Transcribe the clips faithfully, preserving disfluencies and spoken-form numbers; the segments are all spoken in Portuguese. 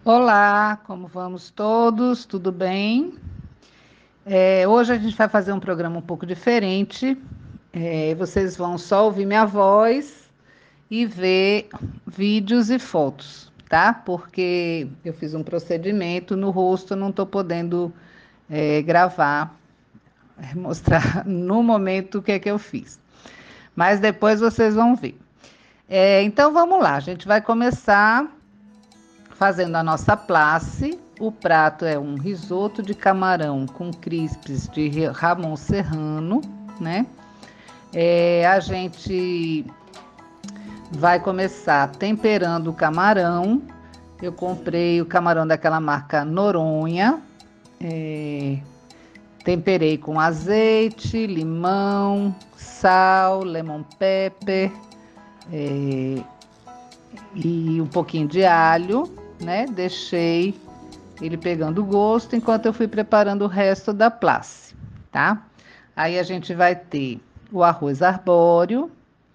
Olá, como vamos todos? Tudo bem? É, hoje a gente vai fazer um programa um pouco diferente. É, vocês vão só ouvir minha voz e ver vídeos e fotos, tá? Porque eu fiz um procedimento no rosto, eu não estou podendo é, gravar, é, mostrar no momento o que é que eu fiz. Mas depois vocês vão ver. É, então vamos lá, a gente vai começar fazendo a nossa place. O prato é um risoto de camarão com crispes de Ramon Serrano, né? É, a gente vai começar temperando o camarão. Eu comprei o camarão daquela marca Noronha. É, temperei com azeite, limão, sal, lemon pepper, é, e um pouquinho de alho, né? Deixei ele pegando gosto enquanto eu fui preparando o resto da place, tá? Aí a gente vai ter o arroz arbóreo,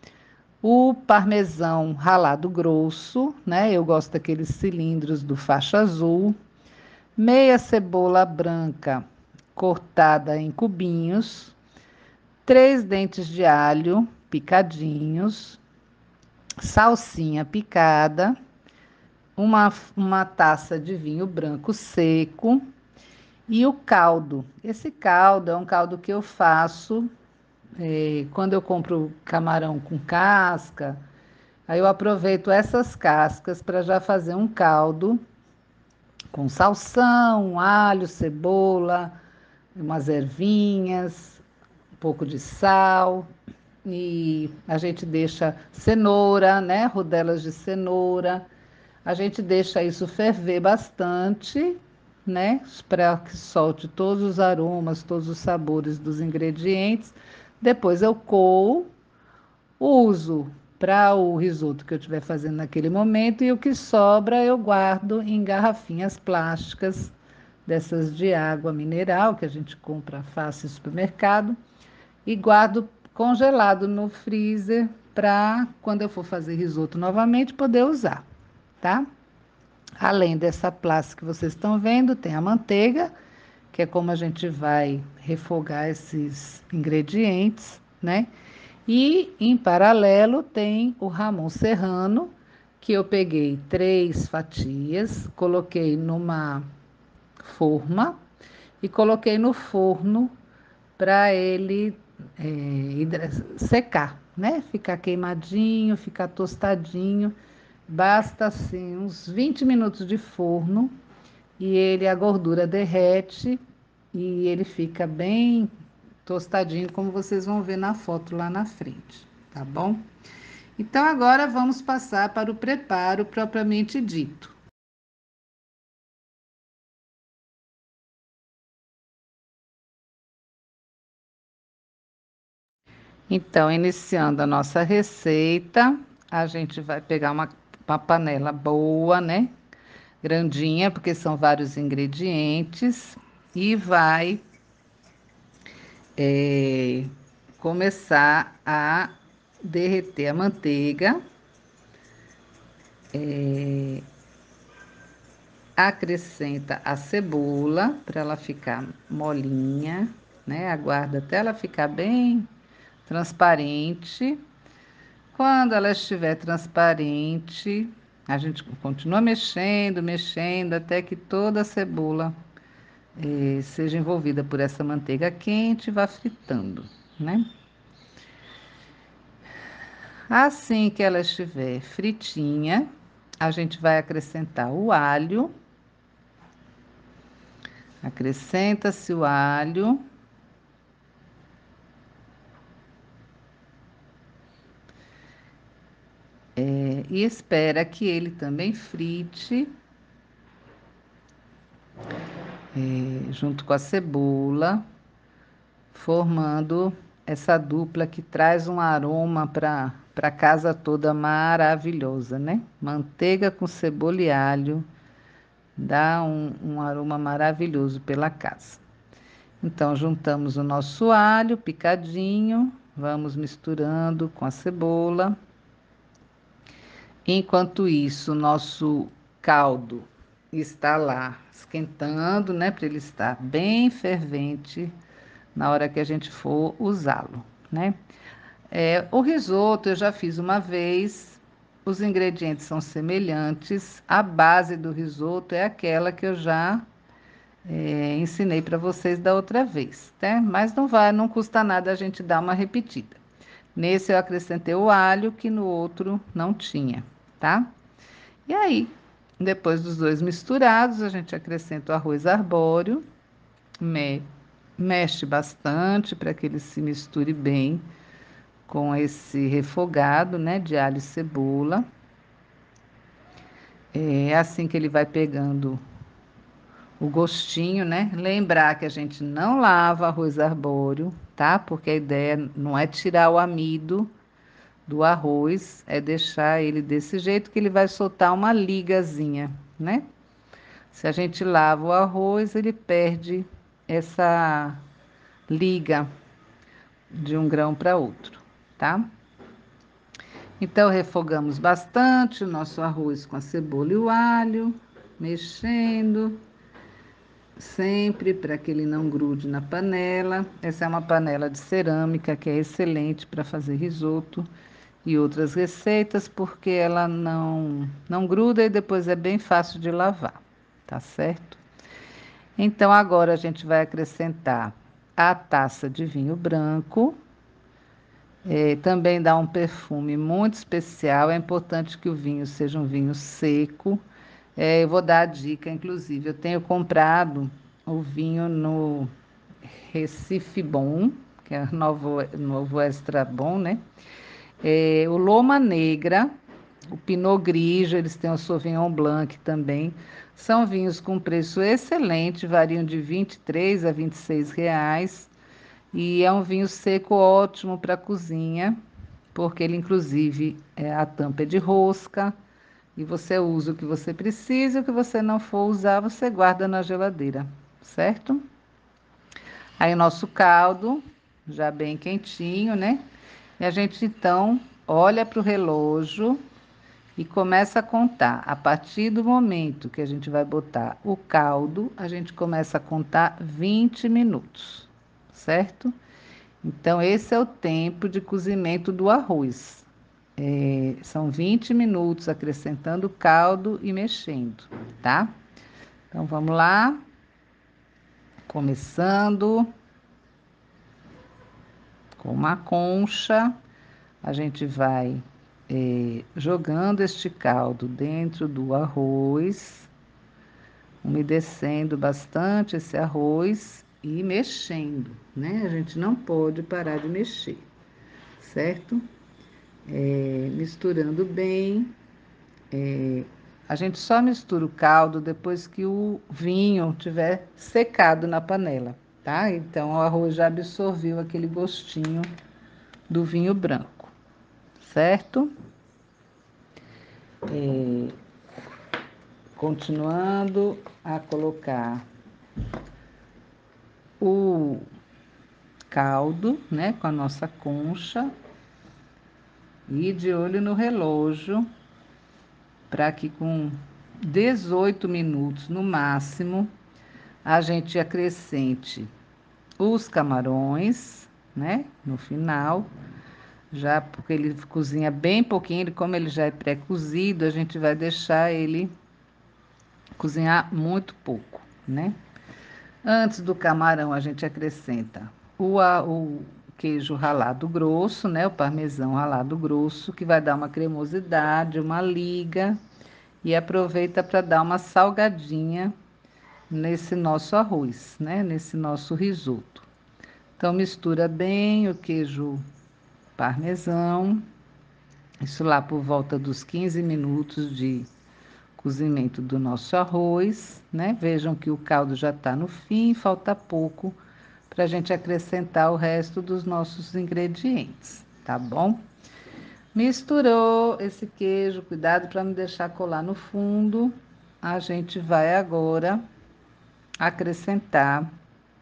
o parmesão ralado grosso, né? Eu gosto daqueles cilindros do faixa azul, meia cebola branca cortada em cubinhos, três dentes de alho picadinhos, salsinha picada, uma, uma taça de vinho branco seco e o caldo. Esse caldo é um caldo que eu faço é, quando eu compro camarão com casca. Aí eu aproveito essas cascas para já fazer um caldo com salsão, alho, cebola, umas ervinhas, um pouco de sal. E a gente deixa cenoura, né? Rodelas de cenoura. A gente deixa isso ferver bastante, né? Para que solte todos os aromas, todos os sabores dos ingredientes. Depois eu coo, uso para o risoto que eu estiver fazendo naquele momento e o que sobra eu guardo em garrafinhas plásticas dessas de água mineral que a gente compra fácil no supermercado e guardo congelado no freezer para quando eu for fazer risoto novamente poder usar, tá? Além dessa plástica que vocês estão vendo, tem a manteiga, que é como a gente vai refogar esses ingredientes, né? E em paralelo tem o Ramon Serrano, que eu peguei três fatias, coloquei numa forma e coloquei no forno para ele é, secar, né? Ficar queimadinho, ficar tostadinho. Basta assim uns vinte minutos de forno e ele a gordura derrete e ele fica bem tostadinho, como vocês vão ver na foto lá na frente, tá bom? Então agora vamos passar para o preparo propriamente dito. Então, iniciando a nossa receita, a gente vai pegar uma, uma panela boa, né? Grandinha, porque são vários ingredientes, e vai é, começar a derreter a manteiga, é, acrescenta a cebola para ela ficar molinha, né? Aguarda até ela ficar bem transparente. Quando ela estiver transparente, a gente continua mexendo, mexendo até que toda a cebola eh, seja envolvida por essa manteiga quente e vá fritando, né? Assim que ela estiver fritinha, a gente vai acrescentar o alho. Acrescenta-se o alho. É, e espera que ele também frite, é, junto com a cebola, formando essa dupla que traz um aroma para para casa toda maravilhosa, né? Manteiga com cebola e alho dá um, um aroma maravilhoso pela casa. Então, juntamos o nosso alho picadinho, vamos misturando com a cebola. Enquanto isso, o nosso caldo está lá esquentando, né, para ele estar bem fervente na hora que a gente for usá-lo, né? É, o risoto eu já fiz uma vez, os ingredientes são semelhantes, a base do risoto é aquela que eu já é, ensinei para vocês da outra vez, né? Mas não vai, não custa nada a gente dar uma repetida. Nesse eu acrescentei o alho, que no outro não tinha, tá? E aí, depois dos dois misturados, a gente acrescenta o arroz arbóreo, me- mexe bastante para que ele se misture bem com esse refogado, né, de alho e cebola. É assim que ele vai pegando o gostinho, né? Lembrar que a gente não lava arroz arbóreo, tá? Porque a ideia não é tirar o amido do arroz, é deixar ele desse jeito que ele vai soltar uma ligazinha, né? Se a gente lava o arroz, ele perde essa liga de um grão para outro, tá? Então, refogamos bastante o nosso arroz com a cebola e o alho, mexendo, sempre para que ele não grude na panela. Essa é uma panela de cerâmica que é excelente para fazer risoto e outras receitas, porque ela não, não gruda e depois é bem fácil de lavar, tá certo? Então, agora a gente vai acrescentar a taça de vinho branco. É, também dá um perfume muito especial. É importante que o vinho seja um vinho seco. É, eu vou dar a dica, inclusive, eu tenho comprado o vinho no Recife Bom, que é novo, novo Extra Bom, né? É, o Loma Negra, o Pinot Grigio, eles têm o Sauvignon Blanc também. São vinhos com preço excelente, variam de vinte e três a vinte e seis reais. E é um vinho seco ótimo para cozinha, porque ele, inclusive, é, a tampa é de rosca, e você usa o que você precisa, e o que você não for usar, você guarda na geladeira, certo? Aí o nosso caldo, já bem quentinho, né? E a gente então olha para o relógio e começa a contar. A partir do momento que a gente vai botar o caldo, a gente começa a contar vinte minutos, certo? Então, esse é o tempo de cozimento do arroz. É, são vinte minutos acrescentando caldo e mexendo, tá? Então, vamos lá. Começando com uma concha, a gente vai é, jogando este caldo dentro do arroz, umedecendo bastante esse arroz e mexendo, né? A gente não pode parar de mexer, certo? É, misturando bem. É, a gente só mistura o caldo depois que o vinho tiver secado na panela, tá? Então o arroz já absorveu aquele gostinho do vinho branco, certo? É, continuando a colocar o caldo, né, com a nossa concha e de olho no relógio para que com dezoito minutos no máximo a gente acrescente os camarões, né, no final, já porque ele cozinha bem pouquinho, ele, como ele já é pré-cozido, a gente vai deixar ele cozinhar muito pouco, né? Antes do camarão, a gente acrescenta o, a- o queijo ralado grosso, né? O parmesão ralado grosso, que vai dar uma cremosidade, uma liga, e aproveita para dar uma salgadinha nesse nosso arroz, né? Nesse nosso risoto. Então, mistura bem o queijo parmesão, isso lá por volta dos quinze minutos de cozimento do nosso arroz, né? Vejam que o caldo já está no fim, falta pouco para a gente acrescentar o resto dos nossos ingredientes, tá bom? Misturou esse queijo, cuidado para não deixar colar no fundo. A gente vai agora acrescentar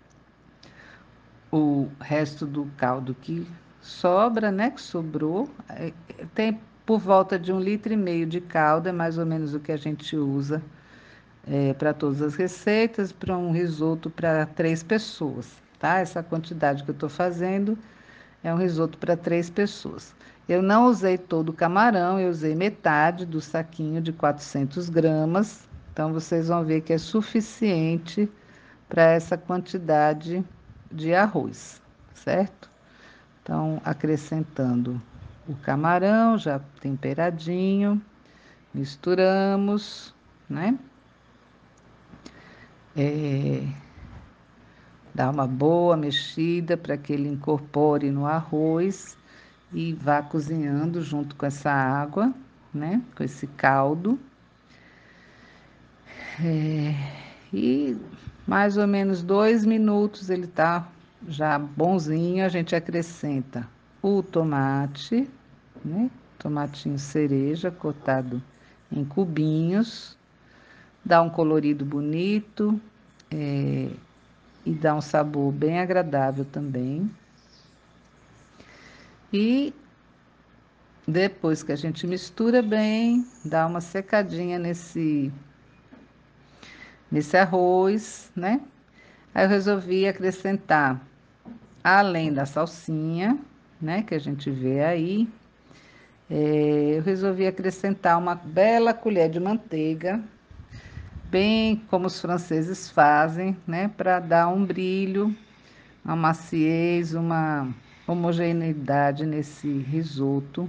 o resto do caldo que sobra, né? Que sobrou. É, tem por volta de um litro e meio de caldo, é mais ou menos o que a gente usa é, para todas as receitas, para um risoto para três pessoas, tá? Essa quantidade que eu estou fazendo é um risoto para três pessoas. Eu não usei todo o camarão, eu usei metade do saquinho de quatrocentas gramas. Então, vocês vão ver que é suficiente para essa quantidade de arroz, certo? Então, acrescentando o camarão já temperadinho, misturamos, né? É, dá uma boa mexida para que ele incorpore no arroz e vá cozinhando junto com essa água, né? Com esse caldo. É, e mais ou menos dois minutos ele tá já bonzinho. A gente acrescenta o tomate, né? Tomatinho cereja cortado em cubinhos, dá um colorido bonito, é, e dá um sabor bem agradável também. E depois que a gente mistura bem, dá uma secadinha nesse, nesse arroz, né? Aí eu resolvi acrescentar, além da salsinha, né, que a gente vê aí, é, eu resolvi acrescentar uma bela colher de manteiga, bem como os franceses fazem, né, para dar um brilho, uma maciez, uma homogeneidade nesse risoto.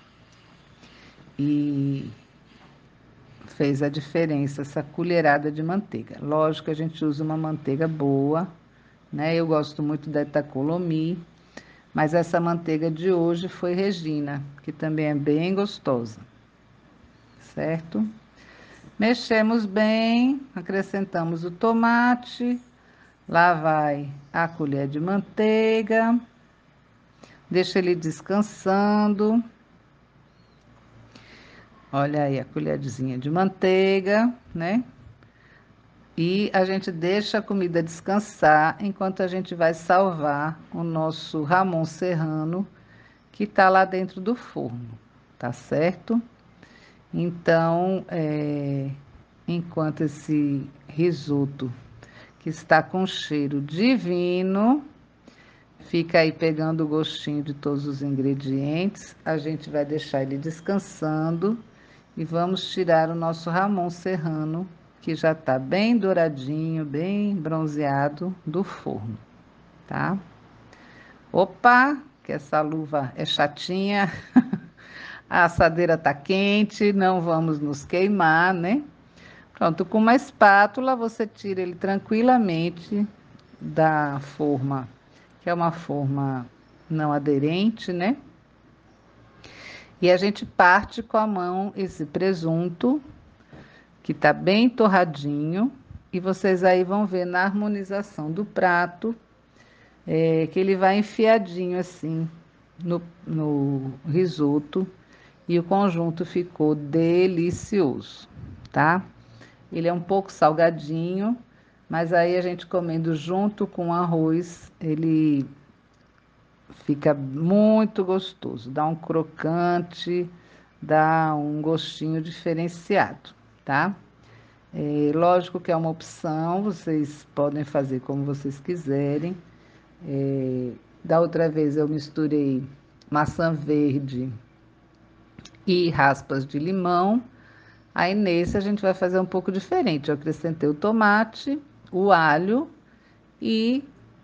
E fez a diferença essa colherada de manteiga. Lógico que a gente usa uma manteiga boa, né? Eu gosto muito da Itacolomi, mas essa manteiga de hoje foi Regina, que também é bem gostosa, certo? Mexemos bem, acrescentamos o tomate, lá vai a colher de manteiga, deixa ele descansando. Olha aí a colherzinha de manteiga, né? E a gente deixa a comida descansar enquanto a gente vai salvar o nosso Ramon Serrano, que tá lá dentro do forno, tá certo? Então, é, enquanto esse risoto, que está com cheiro divino, fica aí pegando o gostinho de todos os ingredientes, a gente vai deixar ele descansando e vamos tirar o nosso Ramon Serrano, que já tá bem douradinho, bem bronzeado do forno, tá? Opa, que essa luva é chatinha, a assadeira tá quente, não vamos nos queimar, né? Pronto, com uma espátula você tira ele tranquilamente da forma, que é uma forma não aderente, né? E a gente parte com a mão esse presunto, que tá bem torradinho, e vocês aí vão ver na harmonização do prato, é, que ele vai enfiadinho assim no, no risoto, e o conjunto ficou delicioso, tá? Ele é um pouco salgadinho, mas aí a gente comendo junto com o arroz, ele fica muito gostoso, dá um crocante, dá um gostinho diferenciado, tá? É, lógico que é uma opção, vocês podem fazer como vocês quiserem. É, da outra vez eu misturei maçã verde e raspas de limão. Aí nesse a gente vai fazer um pouco diferente. Eu acrescentei o tomate, o alho e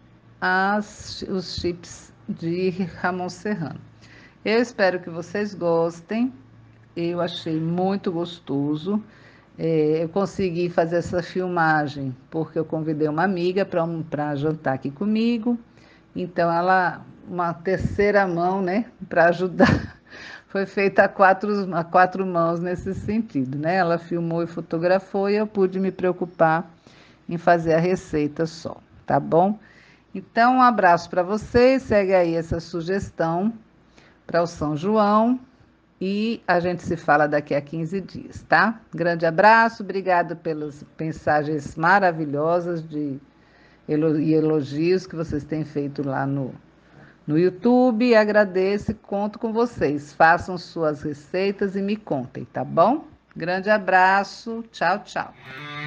as, os chips de Ramon Serrano. Eu espero que vocês gostem. Eu achei muito gostoso. É, eu consegui fazer essa filmagem porque eu convidei uma amiga para um, para jantar aqui comigo. Então, ela, uma terceira mão, né, para ajudar. Foi feita a quatro, a quatro mãos nesse sentido, né? Ela filmou e fotografou e eu pude me preocupar em fazer a receita só, tá bom? Então, um abraço para vocês. Segue aí essa sugestão para o São João. E a gente se fala daqui a quinze dias, tá? Grande abraço, obrigado pelas mensagens maravilhosas de elo e elogios que vocês têm feito lá no, no YouTube. Agradeço e conto com vocês. Façam suas receitas e me contem, tá bom? Grande abraço, tchau, tchau.